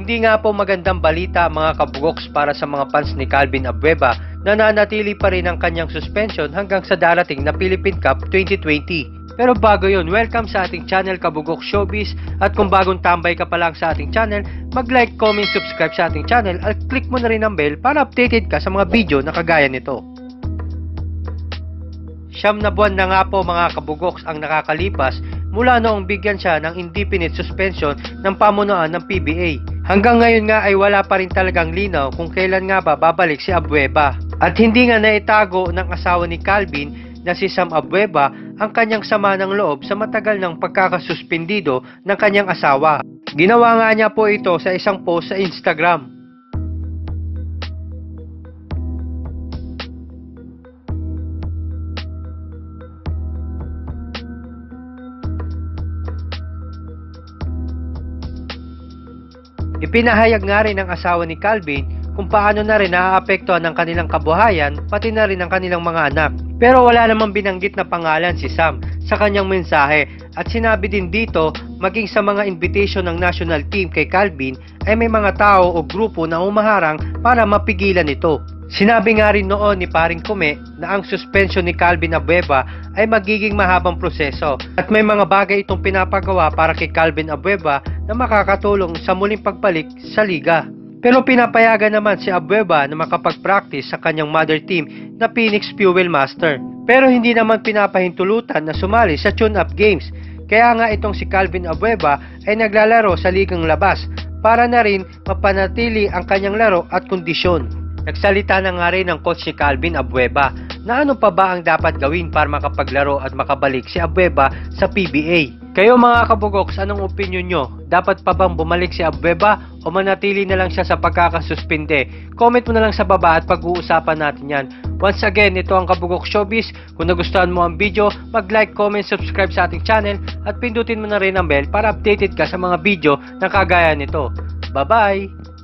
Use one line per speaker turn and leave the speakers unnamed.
Hindi nga po magandang balita mga kabugoks para sa mga fans ni Calvin Abueva na nanatili pa rin ang kanyang suspension hanggang sa darating na Philippine Cup 2020. Pero bago yun, welcome sa ating channel Kabugok Showbiz, at kung bagong tambay ka pa lang sa ating channel, mag-like, comment, subscribe sa ating channel at click mo na rin ang bell para updated ka sa mga video na kagaya nito. 9 na buwan na nga po mga kabugoks ang nakakalipas mula noong bigyan siya ng indefinite suspension ng pamunuan ng PBA. Hanggang ngayon nga ay wala pa rin talagang linaw kung kailan nga ba babalik si Abueva. At hindi nga naitago ng asawa ni Calvin na si Sam Abueva ang kanyang sama ng loob sa matagal ng pagkakasuspendido ng kanyang asawa. Ginawa nga niya po ito sa isang post sa Instagram. Ipinahayag nga rin ng asawa ni Calvin kung paano na rin naaapektuhan ng kanilang kabuhayan pati na rin ang kanilang mga anak. Pero wala namang binanggit na pangalan si Sam sa kanyang mensahe, at sinabi din dito maging sa mga invitation ng national team kay Calvin ay may mga tao o grupo na umaharang para mapigilan ito. Sinabi nga rin noon ni Paring Kume na ang suspension ni Calvin Abueva ay magiging mahabang proseso at may mga bagay itong pinapagawa para kay Calvin Abueva na makakatulong sa muling pagbalik sa liga. Pero pinapayagan naman si Abueva na makapag-practice sa kanyang mother team na Phoenix Fuel Master. Pero hindi naman pinapahintulutan na sumali sa tune-up games. Kaya nga itong si Calvin Abueva ay naglalaro sa ligang labas para na rin mapanatili ang kanyang laro at kondisyon. Nagsalita na nga rin ang coach si Calvin Abueva na ano pa ba ang dapat gawin para makapaglaro at makabalik si Abueva sa PBA. Kayo mga kabugoks, anong opinion nyo? Dapat pa bang bumalik si Abueva o manatili na lang siya sa pagkakasuspinde? Comment mo na lang sa baba at pag-uusapan natin yan. Once again, ito ang Kabugok Showbiz. Kung nagustuhan mo ang video, mag-like, comment, subscribe sa ating channel at pindutin mo na rin ang bell para updated ka sa mga video na kagaya nito. Bye-bye!